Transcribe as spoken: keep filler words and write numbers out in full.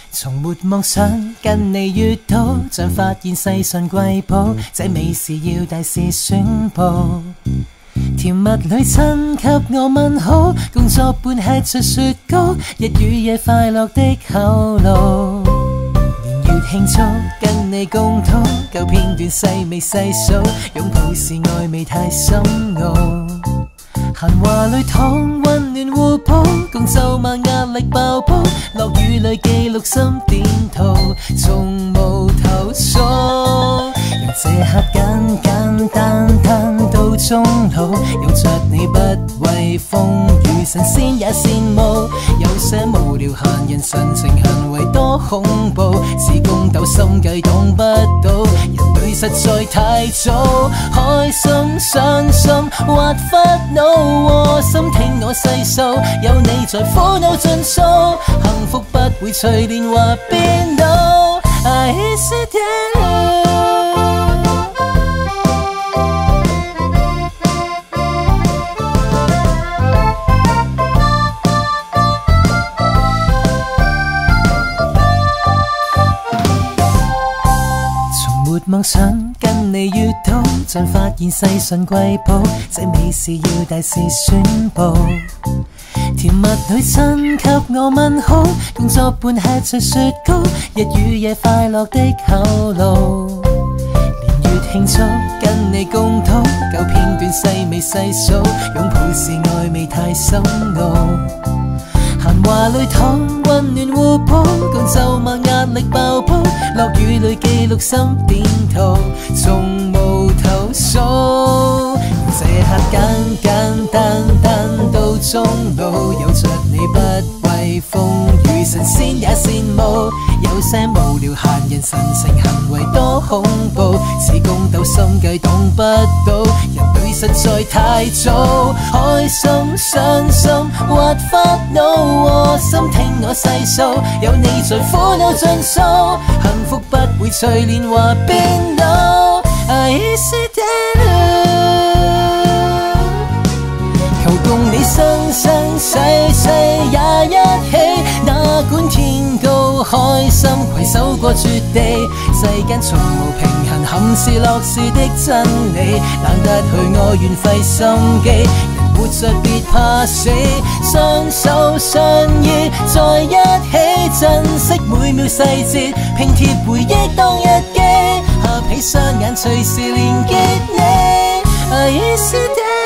從沒妄想跟你遇到，像發現世上瑰寶，這美事要大肆宣佈。甜蜜裏親給我問好，共作伴吃著雪糕，日與夜快樂的效勞。年月慶祝，跟你共睹，舊片段細味細數，擁抱示愛未太深奧。閒話裡躺，溫暖互補，共咒罵壓力爆煲，樂與淚記錄心電圖，從無投訴。由這刻簡簡單單到終老，有着你不畏風雨，神仙也羨慕。有些無聊閒人神情行為多恐怖，似公鬥心計擋不到，人類實在太早。開心傷心或煩惱，窩心聽我細數，有你在苦惱盡數，幸福不會隨年華變老。I see it。妄想跟你遇到，像發現世上瑰寶，這美事要大肆宣佈。甜蜜裏親給我問好，共作伴吃著雪糕，日與夜快樂的效勞。年月慶祝，跟你共睹，舊片段細味細數，擁抱示愛未太深奧。閒話裡躺，溫暖互補，共咒罵壓力爆煲，樂與淚記錄心電圖，從無投訴。這刻簡簡單單到終老，有着你不畏風雨，神仙也羨慕。有些無聊閒人神情行為多恐怖，似公鬥心計擋不到，人類實在太早。開心傷心或煩惱，窩心聽我細數，有你在苦惱盡數，幸福不會隨年華變老。I see it。求共你生生世世也一起，哪管天高海深，攜手過絕地。世間從無平衡，憾是樂事的真理，懶得去我願費心機。人活着別怕死，雙手相依在一起，珍惜每秒細節，拼貼回憶當日記，合起雙眼隨時連結你。I see it。